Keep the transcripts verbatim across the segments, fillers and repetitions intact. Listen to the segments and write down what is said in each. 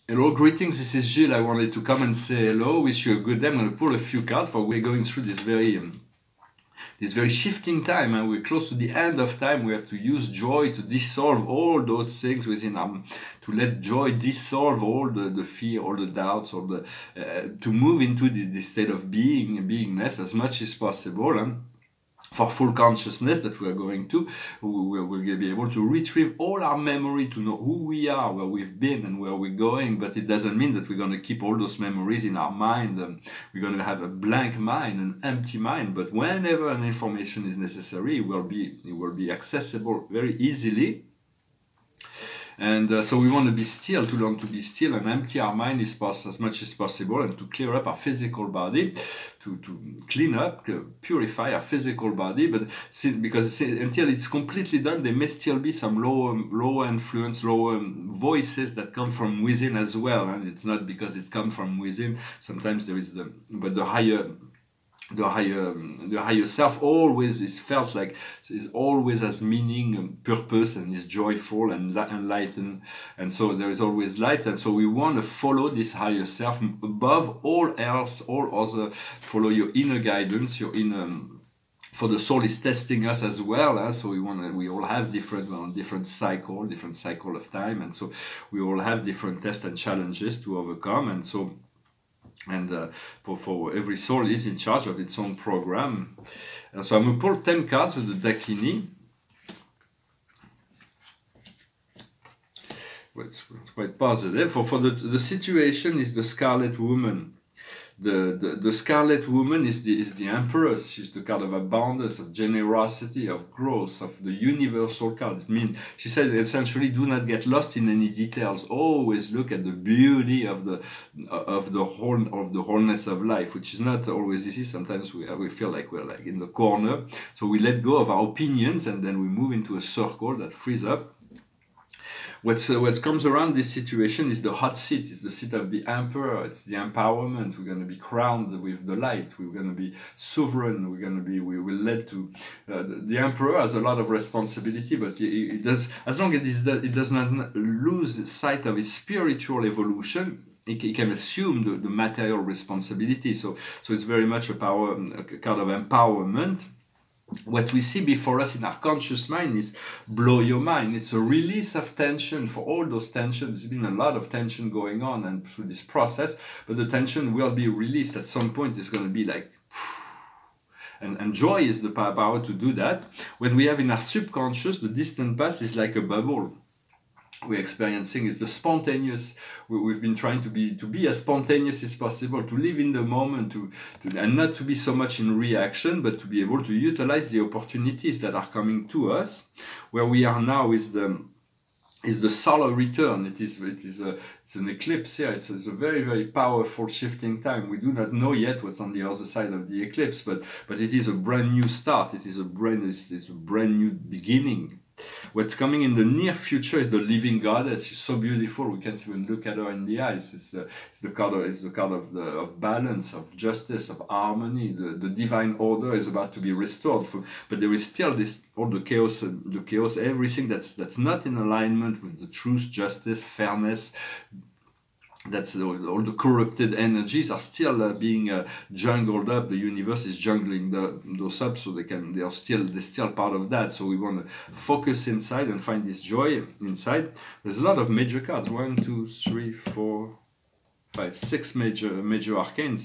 Hello, greetings, this is Gilles. I wanted to come and say hello, wish you a good day. I'm going to pull a few cards for we're going through this very um, this very shifting time, and we're close to the end of time. We have to use joy to dissolve all those things within our, to let joy dissolve all the, the fear, all the doubts, all the, uh, to move into the, the state of being, beingness as much as possible. And for full consciousness that we are going to, we will be able to retrieve all our memory, to know who we are, where we've been and where we're going. But it doesn't mean that we're going to keep all those memories in our mind. Um, we're going to have a blank mind, an empty mind. But whenever an information is necessary, it will be, it will be accessible very easily. And uh, so we want to be still, to learn to be still and empty our mind as, as much as possible, and to clear up our physical body, to, to clean up, uh, purify our physical body. But see, because see, until it's completely done, there may still be some low, um, low influence, low um, voices that come from within as well. And it's not because it comes from within. Sometimes there is the, but the higher, the higher, the higher self always is felt like is always has meaning and purpose, and is joyful and enlightened, and so there is always light. And so we want to follow this higher self above all else, all other. Follow your inner guidance, your inner. For the soul is testing us as well, eh? So we want to, we all have different, well, different cycle, different cycle of time, and so we all have different tests and challenges to overcome, and so. And uh, for, for every soul is in charge of its own program. And so I'm going to pull ten cards with the Dakini. Well, it's quite positive. For, for the, the situation is the Scarlet Woman. The, the, the Scarlet Woman is the, is the Empress. She's the card of abundance, of generosity, of growth, of the universal card. It means, she said essentially, do not get lost in any details. Always look at the beauty of the of the whole of the wholeness of life, which is not always easy. Sometimes we we feel like we're like in the corner. So we let go of our opinions, and then we move into a circle that frees up. What's, uh, what comes around this situation is the hot seat, is the seat of the emperor, it's the empowerment. We're going to be crowned with the light, we're going to be sovereign, we're going to be, we will lead to, uh, the, the emperor has a lot of responsibility, but he, he does, as long as it does not lose sight of his spiritual evolution, he can assume the, the material responsibility. So, so it's very much a power, a kind of empowerment. What we see before us in our conscious mind is blow your mind. It's a release of tension for all those tensions. There's been a lot of tension going on and through this process, but the tension will be released at some point. It's going to be like, and, and joy is the power to do that. When we have in our subconscious, the distant past is like a bubble. We're experiencing is the spontaneous. We, we've been trying to be to be as spontaneous as possible, to live in the moment, to, to and not to be so much in reaction, but to be able to utilize the opportunities that are coming to us. Where we are now is the is the solar return. It is it is a it's an eclipse here. It's, it's a very very powerful shifting time. We do not know yet what's on the other side of the eclipse, but but it is a brand new start. It is a brand it's, it's a brand new beginning. What's coming in the near future is the living goddess. She's so beautiful, we can't even look at her in the eyes. It's the, it's the card of, it's the card of, the, of balance, of justice, of harmony. The, the divine order is about to be restored. For, but there is still this, all the chaos, the chaos, everything that's, that's not in alignment with the truth, justice, fairness. That's all, all the corrupted energies are still uh, being uh, jungled up. The universe is jungling the, those up, so they can they are still they're still part of that. So we want to focus inside and find this joy inside. There's a lot of major cards. One, two, three, four, five, six major major arcanes.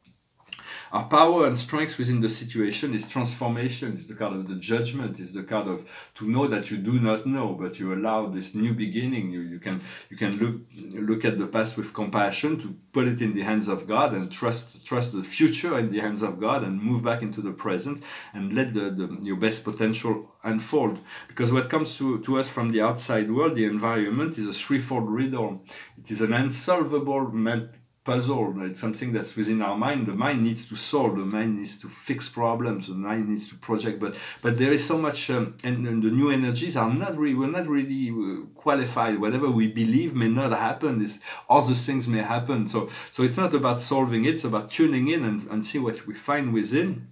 Our power and strength within the situation is transformation, is the card of the judgment, is the card of to know that you do not know, but you allow this new beginning. You, you can you can look look at the past with compassion, to put it in the hands of God, and trust trust the future in the hands of God, and move back into the present and let the, the your best potential unfold. Because what comes to, to us from the outside world, the environment, is a threefold riddle. It is an unsolvable puzzle. It's something that's within our mind. The mind needs to solve, the mind needs to fix problems, the mind needs to project, but but there is so much um, and, and the new energies are not really, we're not really uh, qualified. Whatever we believe may not happen, is other things may happen. So so it's not about solving it, it's about tuning in and, and see what we find within.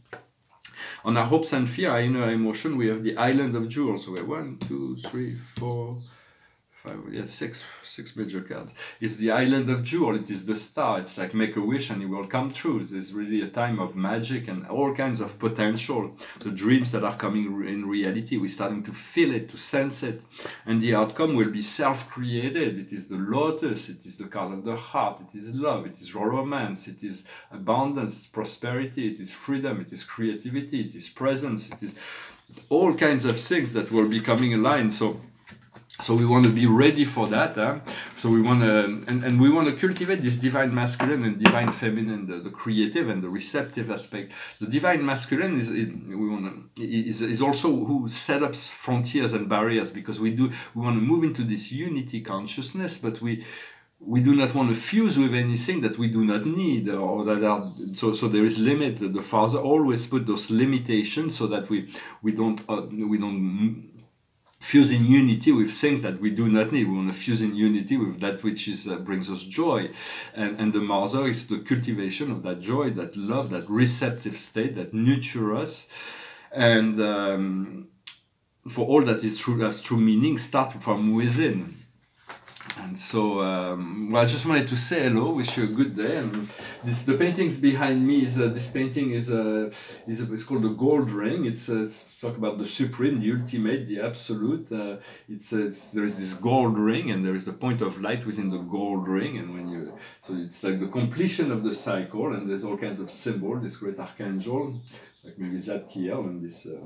On our hopes and fear, our inner emotion, we have the Island of Jewels. So we have one, two, three, four, five, yeah, six, six major cards. It's the Island of Jewel. It is the star. It's like make a wish and it will come true. There's really a time of magic and all kinds of potential. The dreams that are coming in reality, we're starting to feel it, to sense it, and the outcome will be self-created. It is the Lotus. It is the card of the heart. It is love. It is romance. It is abundance, prosperity. It is freedom. It is creativity. It is presence. It is all kinds of things that will be coming aligned. So. So we want to be ready for that. Huh? So we want to, and, and we want to cultivate this divine masculine and divine feminine, the, the creative and the receptive aspect. The divine masculine is it, we want to, is is also who set up frontiers and barriers, because we do we want to move into this unity consciousness, but we. We do not want to fuse with anything that we do not need, or that are so. So there is limit. The Father always put those limitations so that we we don't uh, we don't. fuse in unity with things that we do not need. We want to fuse in unity with that which is uh, brings us joy, and and the mother is the cultivation of that joy, that love, that receptive state that nurture us, and um, for all that is true, has true meaning, start from within. And so, um, well, I just wanted to say hello, wish you a good day. And this, the paintings behind me is uh, this painting is a uh, is a, it's called the Gold Ring. It's, uh, it's talk about the supreme, the ultimate, the absolute. Uh, it's, uh, it's there is this gold ring, and there is the point of light within the gold ring. And when you so it's like the completion of the cycle, and there's all kinds of symbols. This great archangel, like maybe Zadkiel, and this. Uh,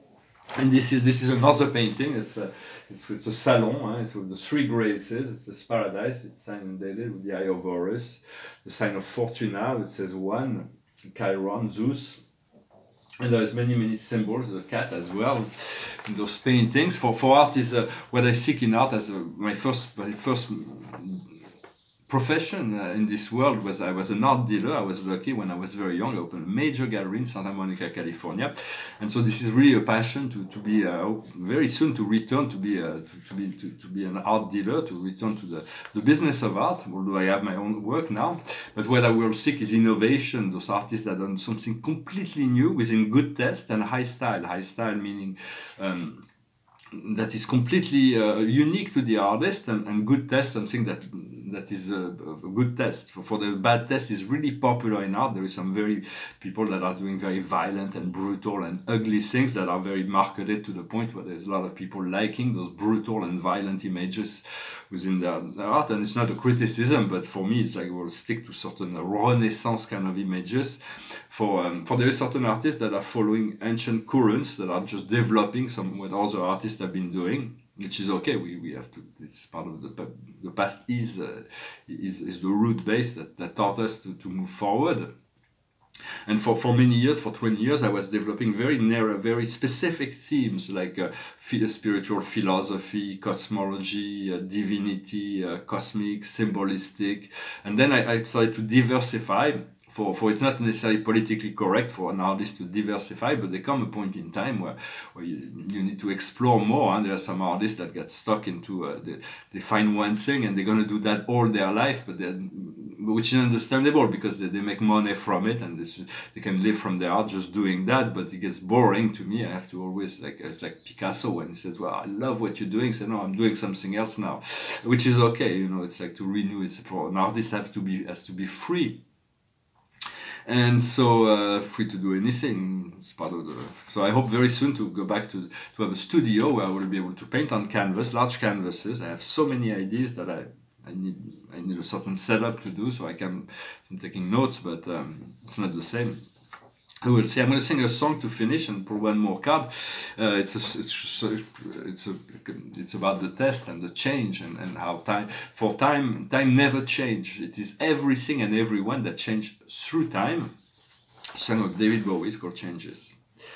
And this is this is another painting. It's a, it's, it's a salon. Huh? It's with the three graces. It's this paradise. It's signed dated with the Eye of Horus, the sign of Fortuna. It says one, Chiron, Zeus, and there's many many symbols. The cat as well in those paintings. For for art is uh, what I seek in art as uh, my first my first. profession uh, in this world was I was an art dealer. I was lucky when I was very young. I opened a major gallery in Santa Monica, California, and so this is really a passion to to be uh, very soon to return to be uh, to, to be to, to be an art dealer, to return to the the business of art. Although I have my own work now, but what I will seek is innovation. Those artists that done something completely new within good taste and high style. High style meaning. Um, that is completely uh, unique to the artist, and, and good taste, something that that is a, a good taste. For, for the bad taste is really popular in art. There is some very people that are doing very violent and brutal and ugly things that are very marketed to the point where there's a lot of people liking those brutal and violent images within their, their art. And it's not a criticism, but for me it's like we'll stick to certain Renaissance kind of images. For um, for there are certain artists that are following ancient currents that are just developing some what other artists have been doing, which is okay. We we have to. It's part of the the past is uh, is is the root base that that taught us to to move forward. And for, for many years, for twenty years, I was developing very narrow, very specific themes like uh, spiritual philosophy, cosmology, uh, divinity, uh, cosmic, symbolistic. And then I, I started to diversify. For, for it's not necessarily politically correct for an artist to diversify, but there come a point in time where, where you, you need to explore more. And there are some artists that get stuck into, uh, they, they find one thing and they're going to do that all their life, but which is understandable because they, they make money from it and they, they can live from their art just doing that, but it gets boring to me. I have to always, like, it's like Picasso when he says, well, I love what you're doing. Say, no, I'm doing something else now, which is okay. You know, it's like to renew. It's for an artist has to be, has to be free. And so uh, free to do anything. It's part of the. So I hope very soon to go back to to have a studio where I will be able to paint on canvas, large canvases. I have so many ideas that I I need I need a certain setup to do, so I can. I'm taking notes, but um, it's not the same. I will see. I'm going to sing a song to finish and pull one more card. Uh, it's a, it's a, it's a, it's about the test and the change and, and how time for time time never change. It is everything and everyone that change through time. Song of David Bowie is called Changes.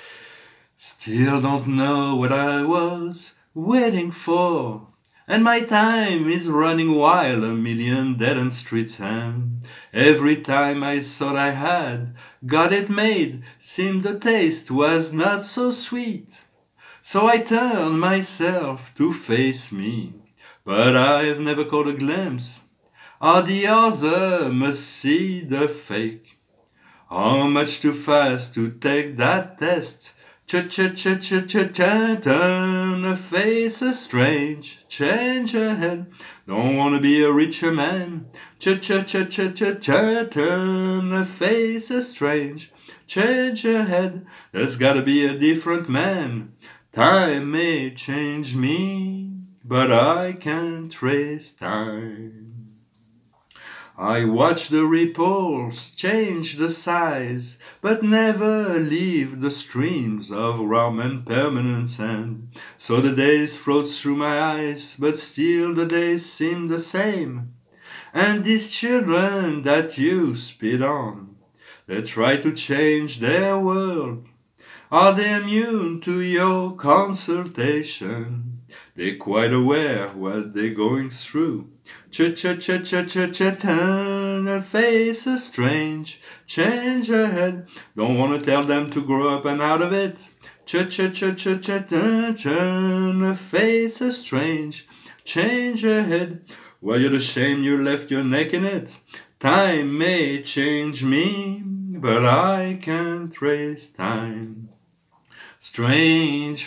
Still don't know what I was waiting for. And my time is running wild, a million dead-end streets, and every time I thought I had got it made, seemed the taste was not so sweet. So I turned myself to face me, but I've never caught a glimpse, or the other must see the fake. How much too fast to take that test? Cha-cha-cha-cha-cha-cha, turn a face a strange, change ahead. Don't wanna be a richer man. Cha-cha-cha-cha-cha-cha, turn a face a strange, change ahead. There's gotta be a different man. Time may change me, but I can't trace time. I watch the ripples change the size, but never leave the streams of warm and permanent sand. So the days float through my eyes, but still the days seem the same. And these children that you spit on, they try to change their world. Are they immune to your consultation? They're quite aware what they're going through. Cha-cha-cha-cha-cha-cha, turn a face a strange, change ahead. Don't wanna tell them to grow up and out of it. Cha-cha-cha-cha-cha, turn a face a strange, change ahead. Well, you're ashamed you left your neck in it. Time may change me, but I can't trace time. Strange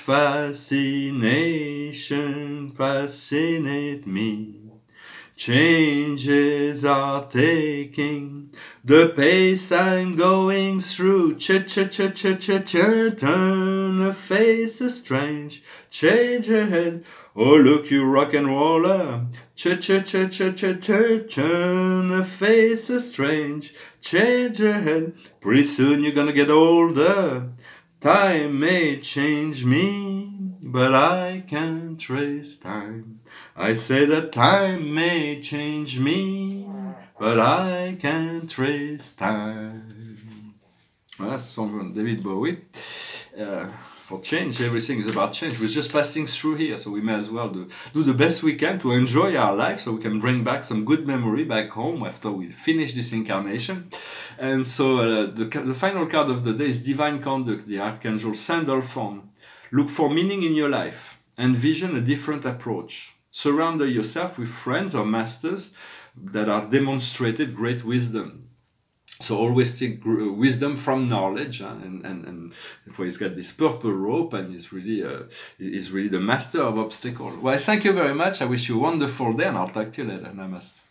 fascination fascinate me. Changes are taking the pace I'm going through. Cha-cha-cha-cha-cha-cha, turn a face a strange, change ahead. Oh, look, you rock and roller. Cha-cha-cha-cha-cha-cha, turn a face a strange, change ahead. Pretty soon you're gonna get older. Time may change me, but I can't trace time. I say that time may change me, but I can't trace time. Voilà, c'est son David Bowie. Uh, for change, everything is about change. We're just passing through here, so we may as well do, do the best we can to enjoy our life, so we can bring back some good memory back home after we finish this incarnation. And so uh, the, the final card of the day is Divine Conduct, the Archangel Sandalphon. Look for meaning in your life. Envision a different approach. Surround yourself with friends or masters that have demonstrated great wisdom. So always take wisdom from knowledge, huh? and and and therefore he's got this purple rope, and he's really uh, he's really the master of obstacles. Well, thank you very much. I wish you a wonderful day, and I'll talk to you later. Namaste.